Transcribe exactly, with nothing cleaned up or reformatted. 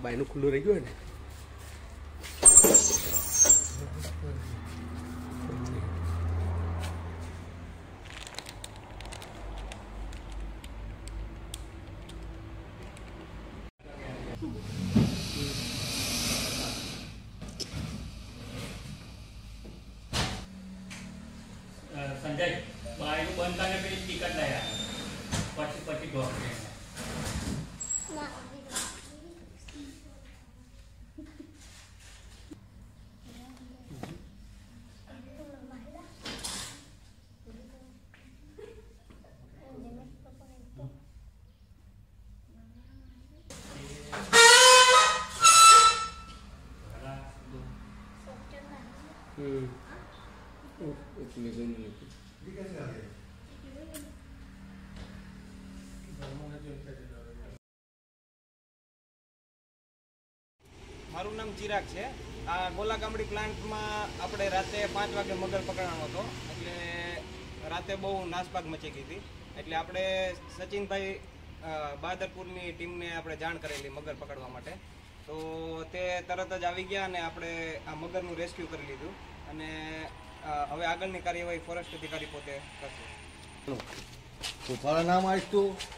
બાયનું ખુલ્લું રહી ગયું ને संजय बायनु बंद करने पे टिकट लाया पच्चीस पच्चीस डॉलर મારું નામ ચિરાગ છે। આ ગોલા ગામડી પ્લાન્ટમાં આપણે રાતે પાંચ વાગે મગર પકડવાનો હતો, એટલે રાતે બહુ નાસભાગ મચી ગઈ હતી, એટલે આપણે સચિનભાઈ બહાદરપુરની ટીમને આપણે જાણ કરેલી મગર પકડવા માટે, તો તે તરત જ આવી ગયા અને આપણે આ મગરનું રેસ્ક્યુ કરી લીધું અને હવે આગળની કાર્યવાહી ફોરેસ્ટ અધિકારી પોતે કરશે। તો તારા નામ આવીશ તું